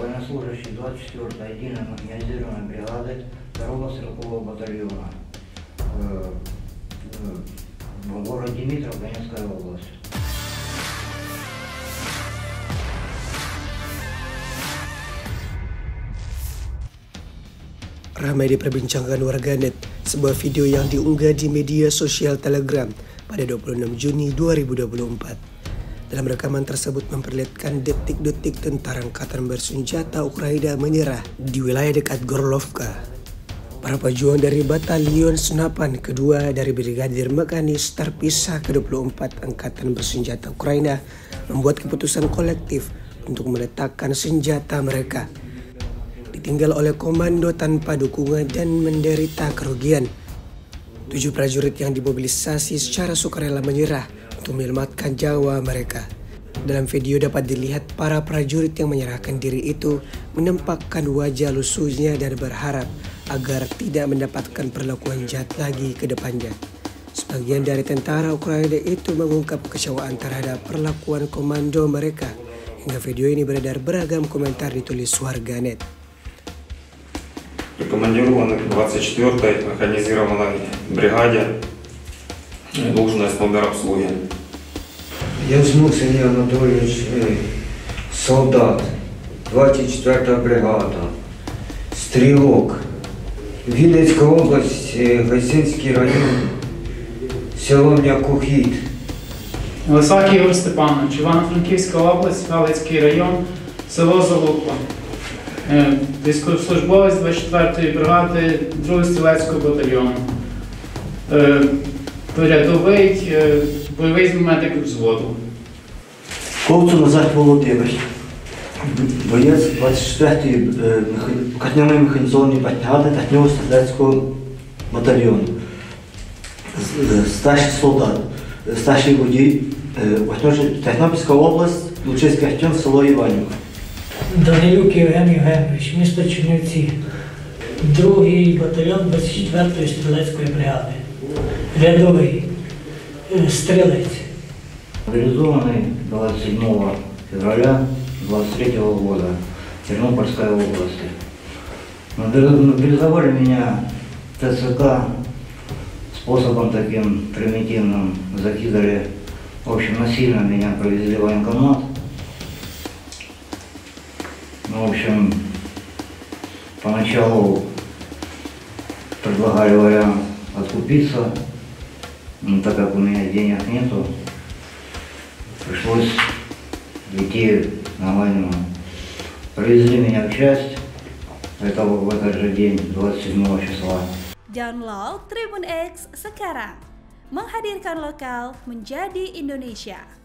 военнослужащий 24-й отдельной механизированной бригады 2-го стрелкового батальона в городе Димитров, Донецкая область. Ramai diperbincangkan warganet sebuah video yang diunggah di media sosial Telegram pada 26 Juni 2024. Dalam rekaman tersebut memperlihatkan detik-detik tentara angkatan bersenjata Ukraina menyerah di wilayah dekat Gorlovka. Para pejuang dari Batalion Senapan kedua dari Brigadir Mekanis terpisah ke-24 Angkatan Bersenjata Ukraina membuat keputusan kolektif untuk meletakkan senjata mereka. Ditinggal oleh komando tanpa dukungan dan menderita kerugian. 7 prajurit yang dimobilisasi secara sukarela menyerah untuk menyelamatkan nyawa mereka. Dalam video dapat dilihat para prajurit yang menyerahkan diri itu menampakkan wajah lusuhnya dan berharap agar tidak mendapatkan perlakuan jahat lagi ke depannya. Sebagian dari tentara Ukraina itu mengungkap kekecewaan terhadap perlakuan komando mereka. Hingga video ini beredar beragam komentar ditulis warganet. Прикомандированы к 24-й механизированной бригаде, должность номер обслуги. Язнук Сергей Анатольевич, солдат, 24-я бригада, стрелок, Вінницька область, Гайсинський район, село М'якухід. Лисак Ігор Степанович, Івано-Франківська область, Галицький район, село Залупа. Військовослужбовець 24-ї бригади 2-го стрілецького батальйону. Рядовий, бойовий медик взводу. Ковцу Назар Володимир, боєць 24-ї окремої механізованої бригади 3-го стрілецького батальйону. Старший солдат, старший водій, Тернопільська область, Лучиський район, село Іванівка. Данилюк Євген Євгенович, місто Чернівці, 2-й батальйон 24-ї стрілецької бригади, рядовий, стрілець. Мобилизованный 27 февраля 23 года, Тернопольской области. Мобилизовали меня ТЦК способом таким примитивным, закидали, в общем, насильно меня провезли в военкомат. Ну, в общем, поначалу предлагали вариант откупиться, но так как у меня денег нету, пришлось идти на войну. Привезли меня в часть, это в этот же день, 27 числа. Download Tribun X sekarang, menghadirkan lokal menjadi Indonesia.